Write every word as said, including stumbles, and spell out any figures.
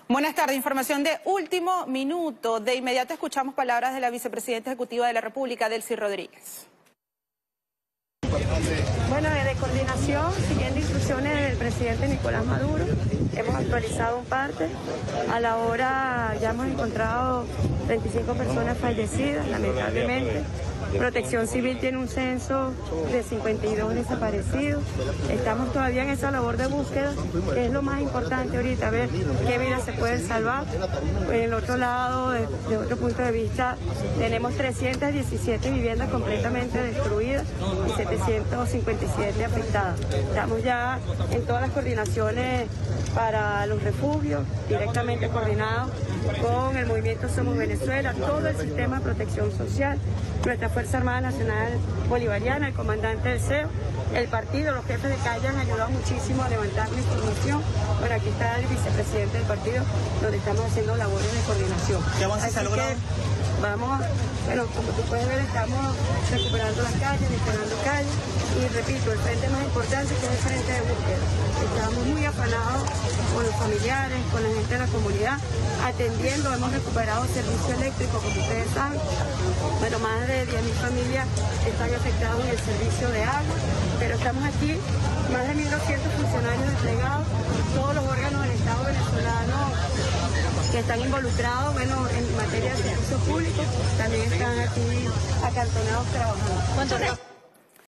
Buenas tardes, información de último minuto. De inmediato escuchamos palabras de la vicepresidenta ejecutiva de la República, Delcy Rodríguez. Bueno, de coordinación, siguiendo instrucciones del presidente Nicolás Maduro, hemos actualizado un parte. A la hora ya hemos encontrado treinta y cinco personas fallecidas, lamentablemente. Protección Civil tiene un censo de cincuenta y dos desaparecidos. Estamos todavía en esa labor de búsqueda, que es lo más importante ahorita, ver qué vidas se pueden salvar. En el otro lado, de, de otro punto de vista, tenemos trescientas diecisiete viviendas completamente destruidas y setecientas cincuenta y siete afectadas. Estamos ya en todas las coordinaciones para los refugios, directamente coordinados con el movimiento Somos Venezuela, todo el sistema de protección social, nuestra Fuerza Armada Nacional Bolivariana, el comandante del C E O, el partido, los jefes de calle han ayudado muchísimo a levantar la información. Bueno, aquí está el vicepresidente del partido, donde estamos haciendo labores de coordinación. ¿Qué avances se ha logrado? Vamos, bueno, como tú puedes ver, estamos recuperando las calles, instalando calles y repito, el frente más importante que es el frente de búsqueda. Estamos muy afanados con los familiares, con la gente de la comunidad, atendiendo, hemos recuperado servicio eléctrico, como ustedes saben. Bueno, más de diez mil familias están afectadas en el servicio de agua, pero estamos aquí, más de mil doscientos funcionarios desplegados, todos los órganos del Estado venezolano que están involucrados, bueno, en materia de servicio público, también están aquí acantonados trabajando. ¿Cuánto